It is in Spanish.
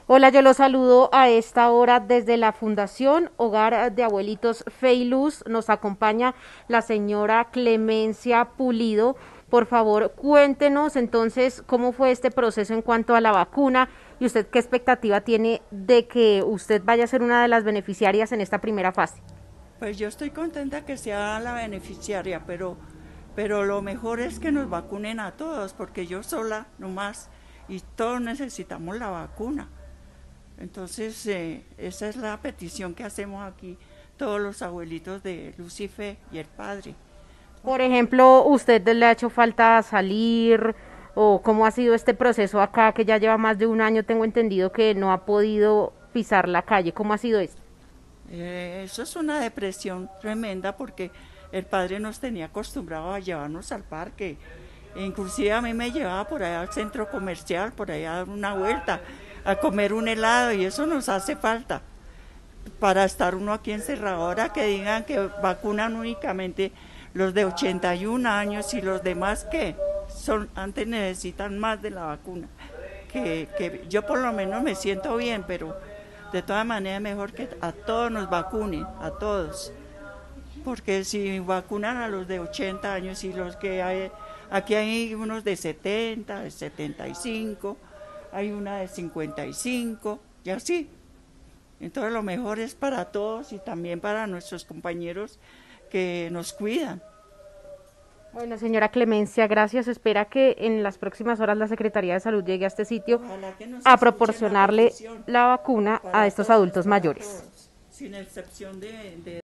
Hola, yo los saludo a esta hora desde la Fundación Hogar de Abuelitos Fe y Luz. Nos acompaña la señora Clemencia Pulido. Por favor, cuéntenos entonces cómo fue este proceso en cuanto a la vacuna y usted qué expectativa tiene de que usted vaya a ser una de las beneficiarias en esta primera fase. Pues yo estoy contenta que sea la beneficiaria, pero lo mejor es que nos vacunen a todos, porque yo sola nomás y todos necesitamos la vacuna. Entonces, esa es la petición que hacemos aquí todos los abuelitos de Lucife y el padre. Por ejemplo, ¿usted le ha hecho falta salir o cómo ha sido este proceso acá que ya lleva más de un año? Tengo entendido que no ha podido pisar la calle. ¿Cómo ha sido esto? Eso es una depresión tremenda porque el padre nos tenía acostumbrado a llevarnos al parque. E inclusive a mí me llevaba por allá al centro comercial, por allá a dar una vuelta, a comer un helado y eso nos hace falta para estar uno aquí encerrado. Ahora que digan que vacunan únicamente los de 81 años y los demás que son antes necesitan más de la vacuna. Que yo por lo menos me siento bien, pero de todas maneras mejor que a todos nos vacunen, a todos. Porque si vacunan a los de 80 años y los que hay, aquí hay unos de 70, de 75, hay una de 55 y así. Entonces lo mejor es para todos y también para nuestros compañeros que nos cuidan. Bueno, señora Clemencia, gracias. Espera que en las próximas horas la Secretaría de Salud llegue a este sitio Ojalá que nos a escuchen la proporcionarle petición la vacuna a estos adultos para mayores. todos, sin excepción de